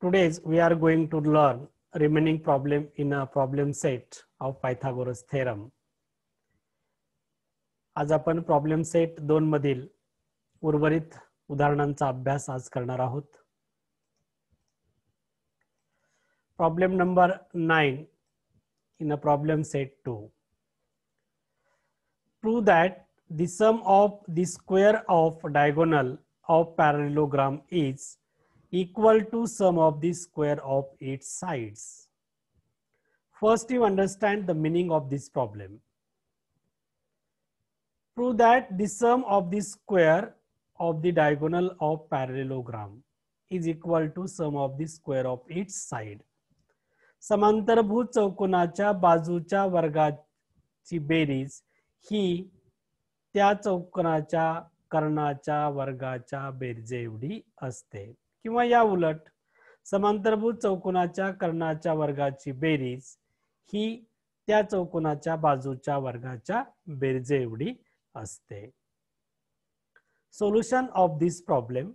Today's we are going to learn remaining problem in a problem set of Pythagoras theorem. आज आपण problem set 2 मधील उर्वरित उदाहरणांचा अभ्यास आज करणार आहोत. Problem number 9 in a problem set 2. Prove that the sum of the square of diagonal of parallelogram is equal to sum of the square of its sides. First, you understand the meaning of this problem. Prove that the sum of the square of the diagonal of parallelogram is equal to sum of the square of its side. समांतरभुज चौकोनाच्या बाजूच्या वर्गाची berries ही त्या चौकोनाच्या कर्णाच्या वर्गाच्या बेरजेएवढी असते, किंवा या उलट समांतरभुज चौकोनाच्या कर्णाच्या वर्गाची बेरीज ही त्या चौकोनाच्या बाजूच्या वर्गाच्या बेरजेएवढी असते. Solution of this problem.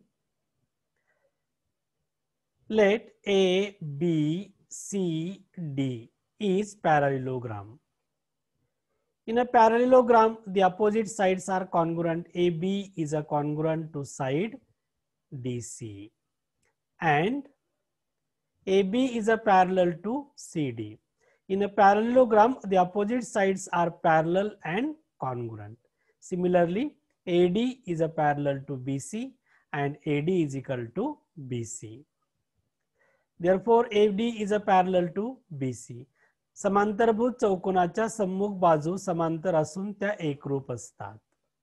Let A, B, C, D is parallelogram. In a parallelogram, the opposite sides are congruent. AB is a congruent to side DC, and AB is a parallel to CD. In a parallelogram, the opposite sides are parallel and congruent. Similarly, AD is a parallel to BC and AD is equal to BC. Therefore, AD is a parallel to BC. समांतरभुज चौकोनाच्या सम्मुख बाजू समांतर असून त्या एकरूप असतात.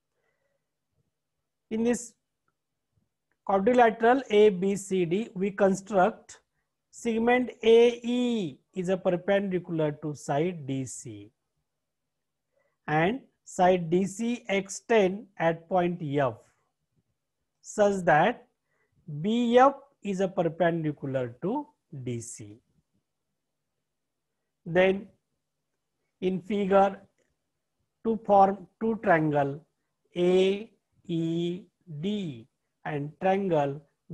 In this quadrilateral ABCD, we construct segment AE is a perpendicular to side DC, and side DC extend at point F such that BF is a perpendicular to DC. Then in figure, to form two triangle AED and triangle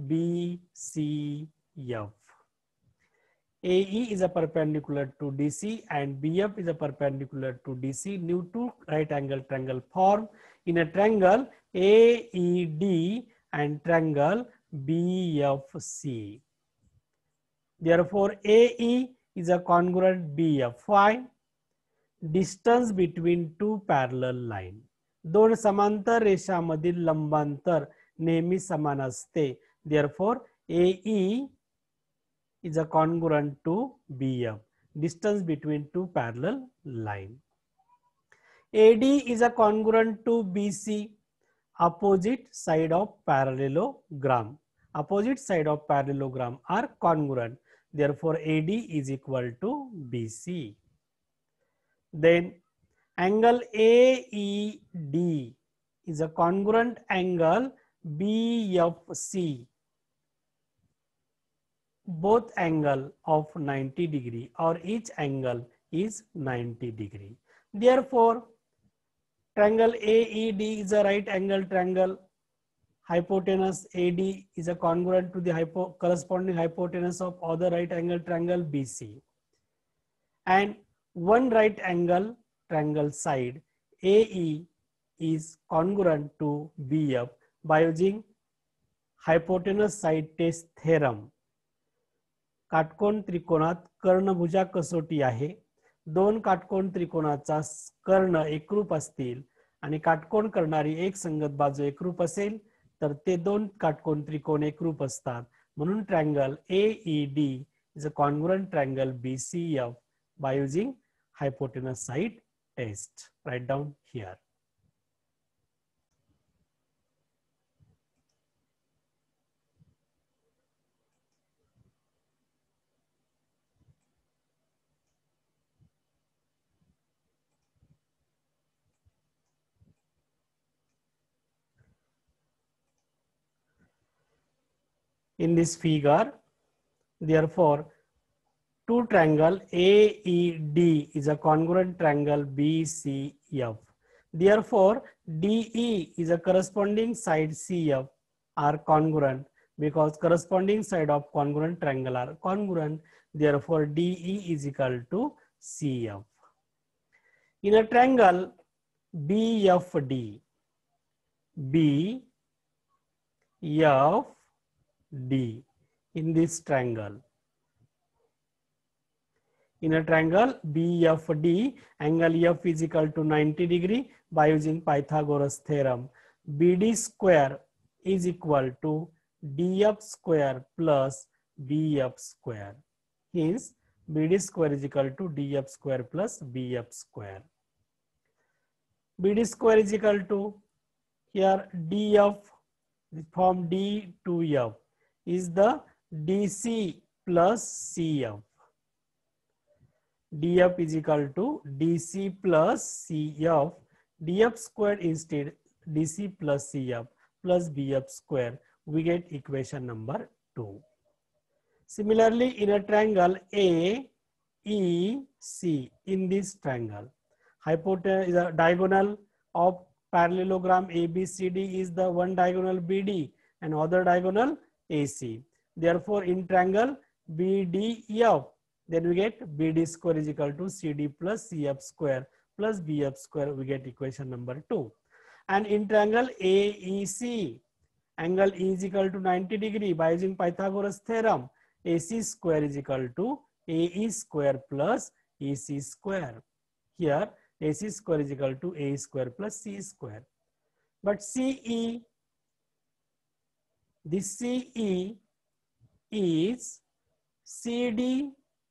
BCF. AE is a perpendicular to DC and BF is a perpendicular to DC. New two right angle triangle form in a triangle AED and triangle BFC. Therefore, AE is a congruent BF. Find distance between two parallel line. दोन समांतर रेषामधील लंबांतर नेहमी समान असते. Therefore, AE is a congruent to BF. Distance between two parallel line. AD is a congruent to BC. Opposite side of parallelogram. Opposite side of parallelogram are congruent. Therefore, AD is equal to BC. Then angle AED is a congruent angle BFC. Both angle of 90 degree or each angle is 90 degree. Therefore, triangle AED is a right angle triangle. Hypotenuse AD is a congruent to the corresponding hypotenuse of other right angle triangle BC. And one right angle triangle side AE is congruent to BF by using hypotenuse side test theorem. Katkon त्रिकोणात कर्णभुजा कसोटी आहे. दोन काटकोण त्रिकोणाचा कर्ण एकरूप असतील आणि काटकोण करणारी एक संगत बाजू एकरूप असेल तर ते दोन काटकोण त्रिकोण एकरूप असतात. म्हणून triangle AED is a congruent triangle BCF by using hypotenuse side test. Write down here. In this figure, therefore, two triangle AED is a congruent triangle BCF. Therefore, DE is a corresponding side CF are congruent. because corresponding side of congruent triangle are congruent. Therefore, DE is equal to CF. In a triangle BFD, BFD, in this triangle, in a triangle BFD, angle F is equal to 90 degree by using Pythagoras theorem. BD square is equal to DF square plus BF square. Hence, BD square is equal to DF square plus BF square. BD square is equal to, here DF from D to F is the DC plus CF. DF is equal to DC plus CF. DF square instead DC plus CF plus BF square. We get equation number 2. Similarly, in a triangle AEC, in this triangle, hypotenuse is a diagonal of parallelogram ABCD is the one diagonal BD and other diagonal AC. Therefore, in triangle BDF, then we get BD square is equal to CD plus CF square plus BF square. We get equation number 2. And in triangle AEC, angle E is equal to 90 degree by using Pythagoras theorem. AC square is equal to AE square plus EC square. Here AC square is equal to A square plus C square. But CE, this CE is CD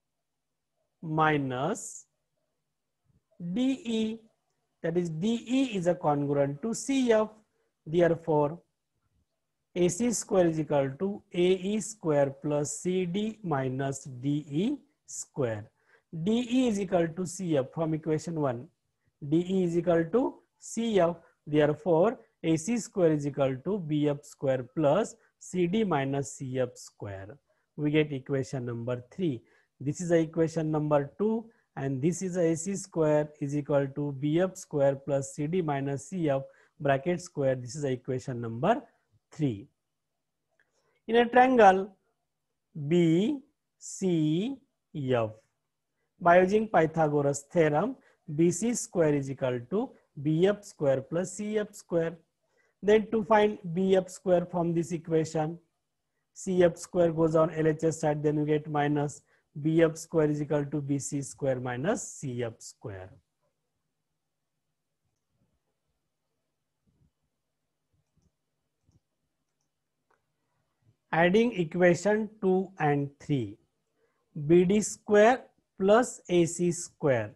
minus DE, that is DE is a congruent to CF. Therefore, AC square is equal to AE square plus CD minus DE square. DE is equal to CF from equation 1. DE is equal to CF. Therefore, AC square is equal to BF square plus CD minus CF square. We get equation number 3. This is the equation number 2, and this is AC square is equal to BF square plus CD minus CF bracket square. This is the equation number 3. In a triangle BCF, by using Pythagoras theorem, BC square is equal to BF square plus CF square. Then to find BF square from this equation, CF square goes on LHS side, then we get minus BF square is equal to BC square minus CF square. Adding equation 2 and 3, BD square plus AC square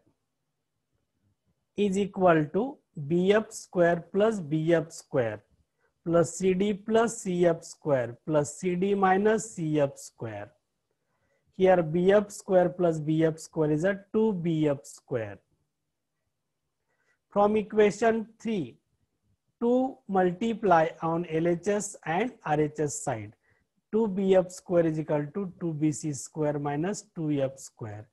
is equal to BF square plus BF square plus CD plus CF square plus CD minus CF square. Here BF square plus BF square is a 2BF square. From equation 3, 2 multiply on LHS and RHS side. 2BF square is equal to 2BC square minus 2F square.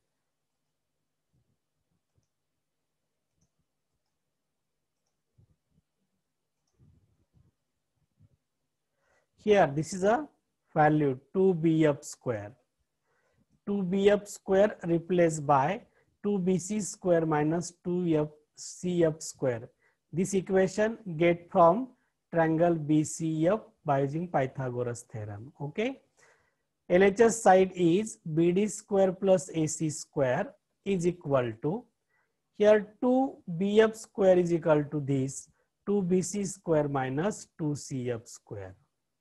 Here this is a value 2BF square. 2BF square replaced by 2BC square minus 2CF square. This equation get from triangle BCF by using Pythagoras theorem. Okay. LHS side is BD square plus AC square is equal to, here 2BF square is equal to this 2BC square minus 2CF square.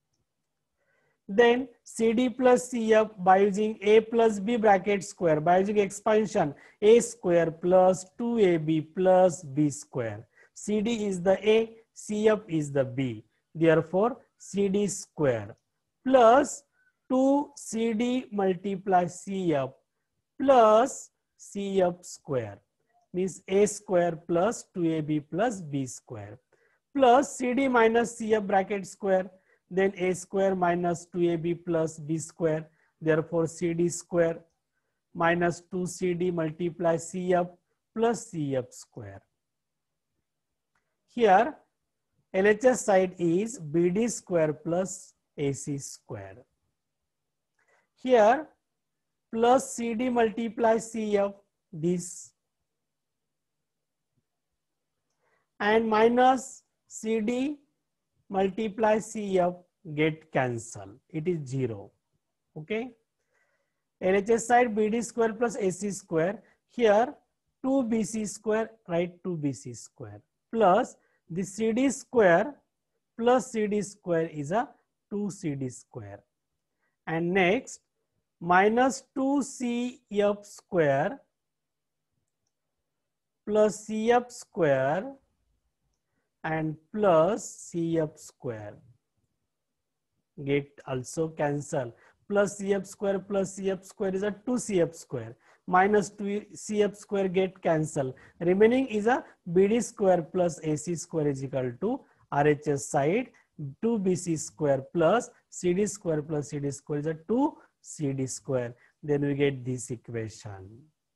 Then CD plus CF by using A plus B bracket square, by using expansion A square plus 2AB plus B square. CD is the A, CF is the B. Therefore, CD square plus 2CD multiply CF plus CF square means A square plus 2AB plus B square plus CD minus CF bracket square, then A square minus 2AB plus B square. Therefore, CD square minus 2CD multiply CF plus CF square. Here LHS side is BD square plus AC square. Here plus CD multiplies CF, this, and minus CD multiplies CF get cancel. It is 0. Okay. LHS side BD square plus AC square. Here 2BC square, write 2BC square, plus the CD square plus CD square is a 2CD square. And next minus 2CF square plus CF square and plus CF square get also cancel. Plus CF square is a 2CF square, minus 2CF square get cancel. Remaining is a BD square plus AC square is equal to RHS side 2BC square plus CD square plus CD square is a 2CD square. Then we get this equation.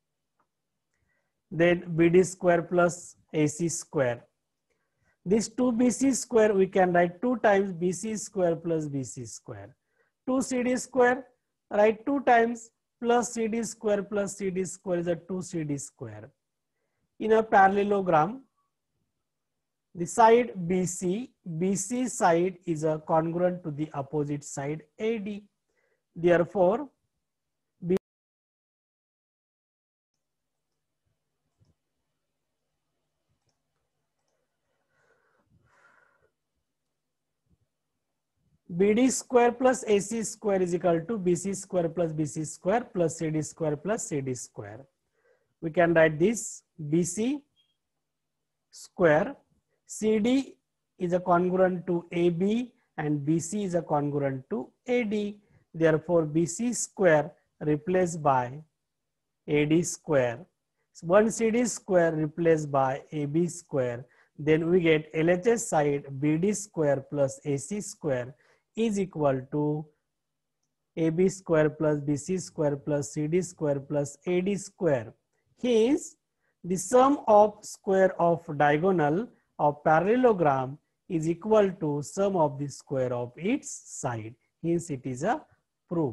Then BD square plus AC square. This 2BC square we can write 2 times BC square plus BC square. 2CD square, write 2 times plus CD square plus CD square is a 2CD square. In a parallelogram, the side BC side is a congruent to the opposite side AD. Therefore, BD square plus AC square is equal to BC square plus BC square plus CD square plus CD square. We can write this BC square. CD is a congruent to AB and BC is a congruent to AD. Therefore, BC square replaced by AD square. 1 CD square replaced by AB square. Then we get LHS side BD square plus AC square is equal to AB square plus BC square plus CD square plus AD square. Hence, the sum of square of diagonal of parallelogram is equal to sum of the square of its side. Hence, it is a proof.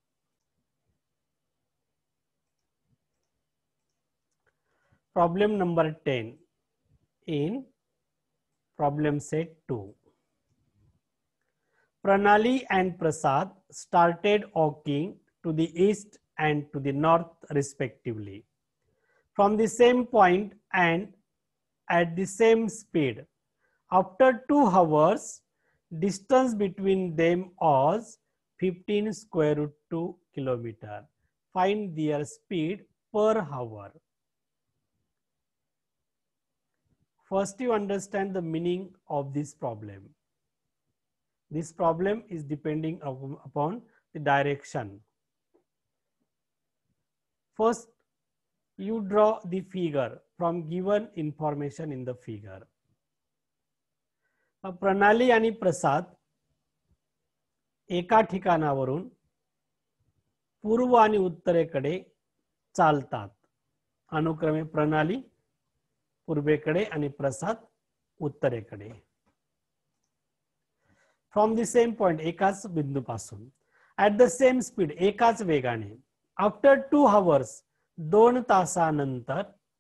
Problem number 10 in problem set 2. Pranali and Prasad started walking to the east and to the north respectively from the same point and at the same speed. After 2 hours, distance between them was 15 square root 2 kilometer. Find their speed per hour. First, you understand the meaning of this problem. This problem is depending upon the direction. First, you draw the figure from given information in the figure. प्रणाली आणि प्रसाद एका ठिकाणावरून पूर्व आणि उत्तरेकडे चालतात. अनुक्रमे प्रणाली पूर्वेकडे आणि प्रसाद उत्तरेकडे. From the same point, एकाच बिंदूपासून. At the same speed, एकाच वेगाने. After 2 hours, 2 तासानंतर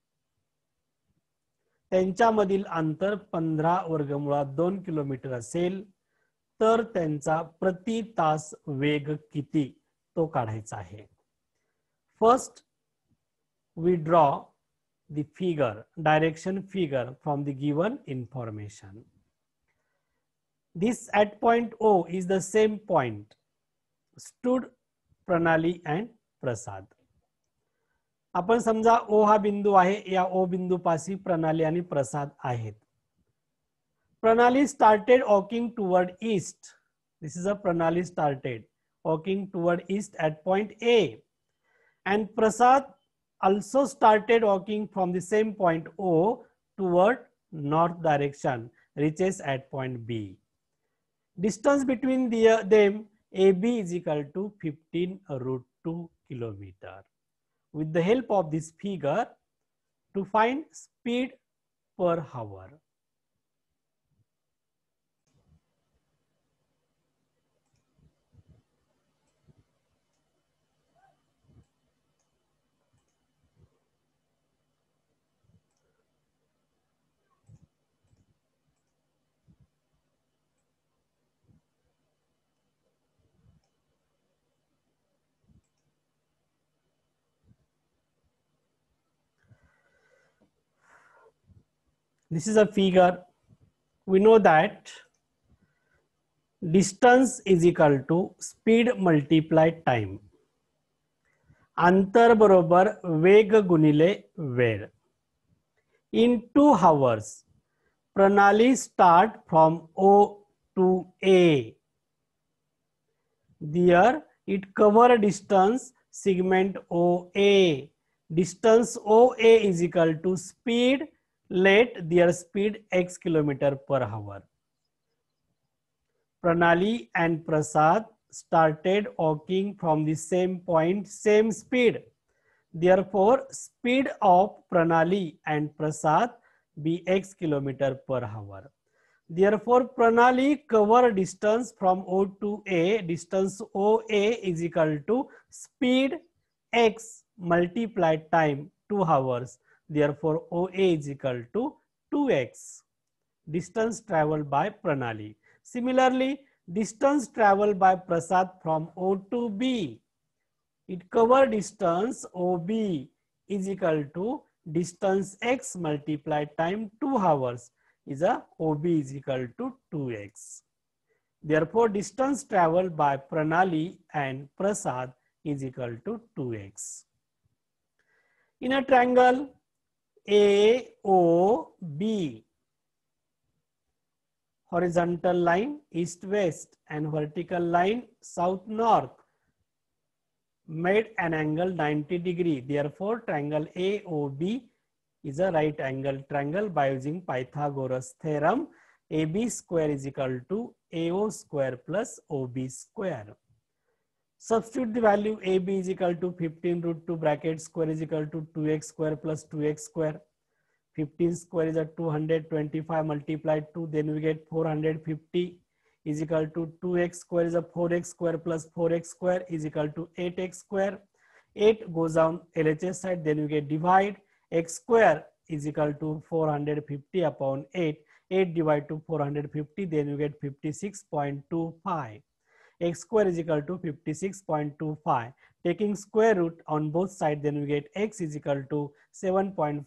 त्यांच्यामधील अंतर 15 वर्गमुळात 2 किलोमीटर असेल तर त्यांचा प्रति तास वेग किती तो काढायचा आहे. First, we draw the figure, direction figure from the given information. This at point O is the same point stood Pranali and Prasad. आपण समजा O हा बिंदू आहे. या O बिंदू पासी प्रणाली आणि प्रसाद आहेत. Pranali started walking toward east. This is a Pranali started walking toward east at point A. And Prasad also started walking from the same point O toward north direction, reaches at point B. Distance between them AB is equal to 15 root 2 kilometer. With the help of this figure, to find speed per hour. This is a figure. We know that distance is equal to speed multiplied time. अंतर बरोबर वेग गुणिले वेळ. In 2 hours, प्रणाली start from O to A. There it cover distance segment OA. Distance OA is equal to speed. Let their speed x km/h. Pranali and Prasad started walking from the same point, same speed. Therefore, speed of Pranali and Prasad be x km/h. Therefore, Pranali cover distance from O to A. Distance OA is equal to speed x multiplied time 2 hours. Therefore, OA is equal to 2x. Distance traveled by Pranali. Similarly, distance traveled by Prasad from O to B. It cover distance OB is equal to distance x multiplied time 2 hours is a OB is equal to 2x. Therefore, distance traveled by Pranali and Prasad is equal to 2x. In a triangle AOB, horizontal line east-west and vertical line south-north made an angle 90 degree. Therefore, triangle AOB is a right angle triangle by using Pythagoras theorem. AB square is equal to AO square plus OB square. Substitute the value. AB is equal to 15 root 2 bracket square is equal to 2x square plus 2x square. 15 square is a 225 multiplied 2, then we get 450 is equal to 2x square is a 4x square plus 4x square is equal to 8x square. 8 goes down LHS side, then we get divide. X square is equal to 450 upon 8. 8 divided to 450, then you get 56.25. X square is equal to 56.25. Taking square root on both sides, then we get x is equal to 7.5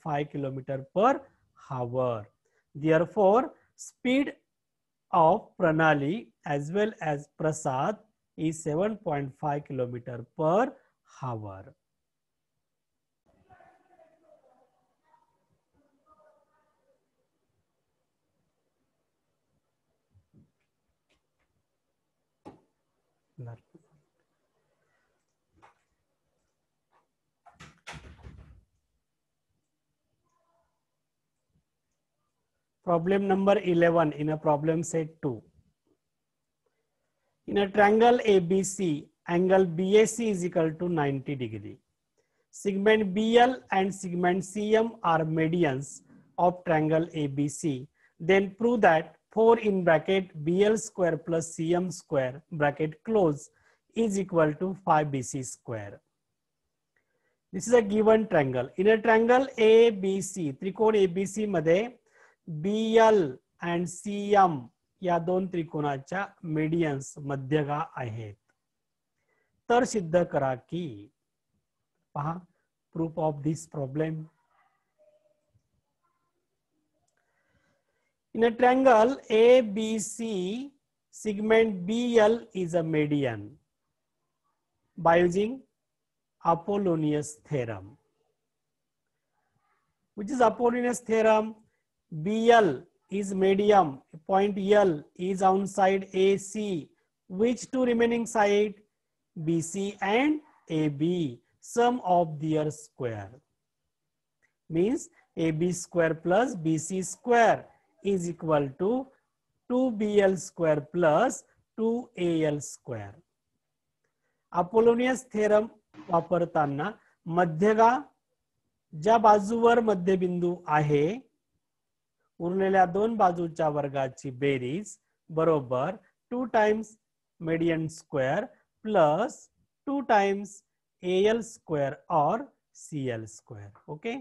km/h. Therefore, speed of Pranali as well as Prasad is 7.5 km/h. Problem number 11 in a problem set 2. In a triangle ABC, angle BAC is equal to 90 degree. Segment BL and segment CM are medians of triangle ABC. Then prove that 4 in bracket BL square plus CM square bracket close is equal to 5BC square. This is a given triangle. In a triangle ABC, त्रिकोण ABC मध्ये BL and CM या दोन त्रिकोणाच्या मीडियन्स मध्यगा आहेत. तर सिद्ध करा की, पहा proof of this problem. In a triangle ABC, segment BL is a median by using Apollonius theorem. Which is Apollonius theorem? BL is medium, point L is outside AC. Which two remaining side? BC and AB. Sum of their square means AB square plus BC square is equal to 2BL square plus 2AL square. Apollonius theorem वापरताना मध्यगा ज्या बाजूवर मध्यबिंदू आहे उरलेल्या दोन बाजूच्या वर्गाची berries बरोबर 2 times median square plus 2 times AL square or CL square. Okay.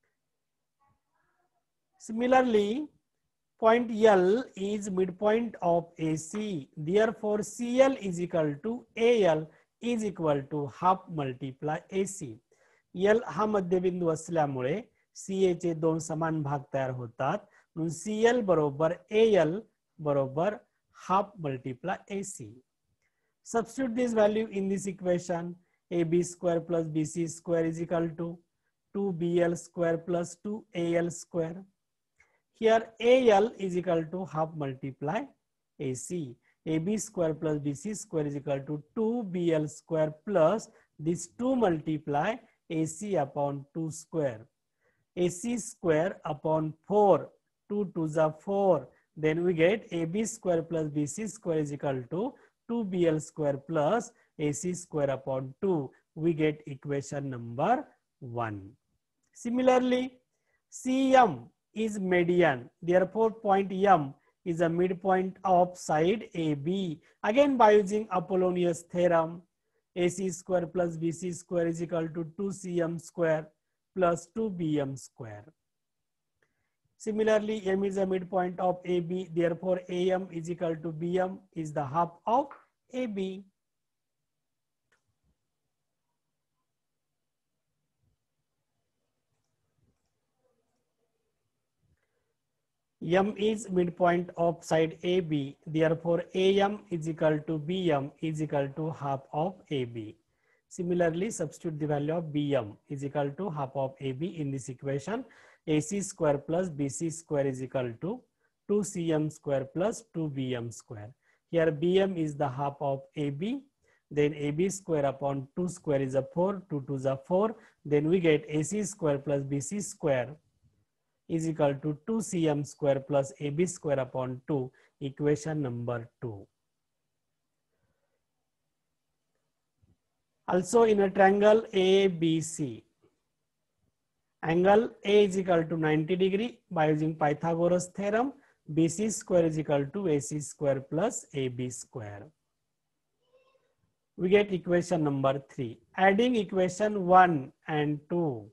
Similarly, point L is midpoint of AC. Therefore, CL is equal to AL is equal to half multiply AC. L हा मध्यबिंदू असल्यामुळे CA चे दोन समान भाग तयार होतात. म्हणून CL बरोबर AL बरोबर half multiply AC. Substitute this value in this equation. AB square plus BC square is equal to 2BL square plus 2AL square. Here AL is equal to half multiply AC. AB square plus BC square is equal to 2BL square plus this 2 multiply AC upon 2 square. AC square upon 4, 2 to the 4. Then we get AB square plus BC square is equal to 2BL square plus AC square upon 2. We get equation number 1. Similarly, CM is median. Therefore, point M is a midpoint of side AB. Again, by using Apollonius theorem, AC square plus BC square is equal to 2CM square plus 2BM square. Similarly, M is a midpoint of AB. Therefore, AM is equal to BM is the half of AB. M is midpoint of side AB. Therefore, AM is equal to BM is equal to half of AB. Similarly, substitute the value of BM is equal to half of AB in this equation. AC square plus BC square is equal to 2CM square plus 2BM square. Here BM is the half of AB. Then AB square upon 2 square is a 4. 2 to the 4. Then we get AC square plus BC square is equal to 2CM square plus AB square upon 2, equation number 2. Also in a triangle ABC, angle A is equal to 90 degree by using Pythagoras theorem, BC square is equal to AC square plus AB square. We get equation number 3. Adding equation 1 and 2.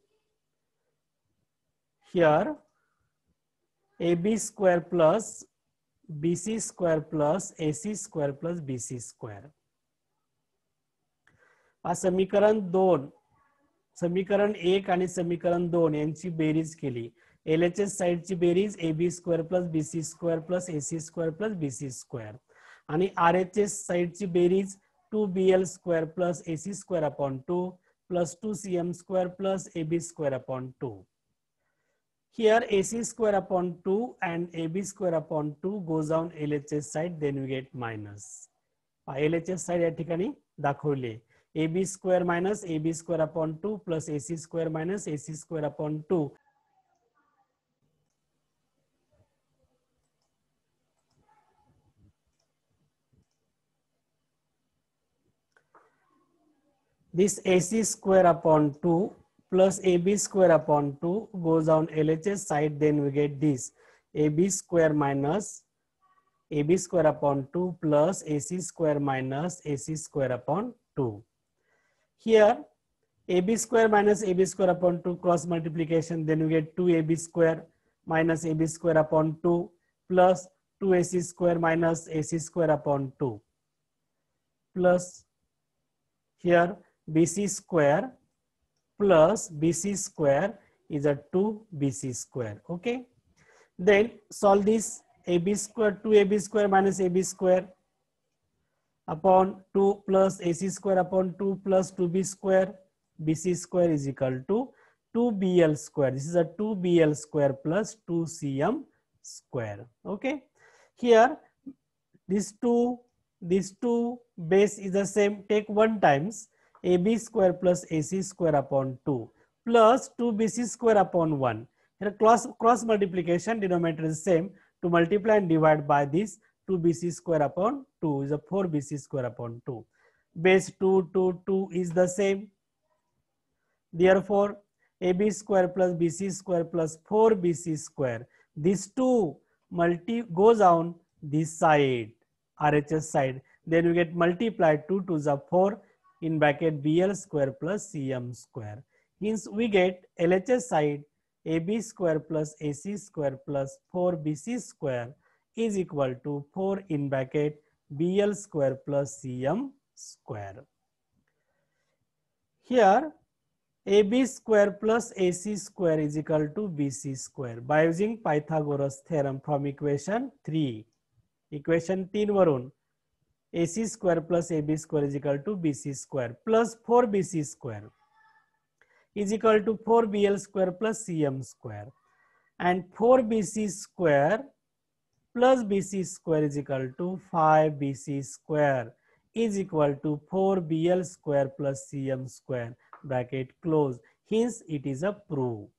Here AB square plus BC square plus AC square plus BC square. समीकरण 2, समीकरण 1 आणि समीकरण 2 यांची बेरीज केली. LHS साइडची बेरीज AB square plus BC square plus AC square plus BC square आणि RHS साइडची बेरीज 2BL square plus AC square upon 2 plus 2CM square plus AB square upon 2. Here AC square upon 2 and AB square upon 2 goes on LHS side, then we get minus. LHS side या ठिकाणी दाखवले. AB square minus AB square upon 2 plus AC square minus AC square upon 2. This AC square upon 2 plus AB square upon 2 goes on LHS side, then we get this AB square minus AB square upon 2 plus AC square minus AC square upon 2. Here AB square minus AB square upon 2 cross multiplication, then we get 2AB square minus AB square upon 2 plus 2AC square minus AC square upon 2 plus here BC square plus BC square is a 2BC square. Okay. Then solve this. AB square 2AB square minus AB square upon 2 plus AC square upon 2 plus 2B square. BC square is equal to 2BL square. This is a 2BL square plus 2CM square. Okay. Here these two base is the same. Take 1 times AB square plus AC square upon 2 plus 2BC square upon 1. Here cross multiplication, denominator is same. To multiply and divide by this 2BC square upon 2 is a 4BC square upon 2. Base 2 is the same. Therefore, AB square plus BC square plus 4BC square. These two goes on this side, RHS side. Then we get multiplied 2 to the 4 in bracket BL square plus CM square. Hence we get LHS side AB square plus AC square plus 4BC square is equal to 4 in bracket BL square plus CM square. Here AB square plus AC square is equal to BC square by using Pythagoras theorem from equation 3. Equation 3 वरून AC square plus AB square is equal to BC square plus 4BC square is equal to 4BL square plus CM square, and 4BC square plus BC square is equal to 5BC square is equal to 4BL square plus CM square, bracket close. Hence it is a proof.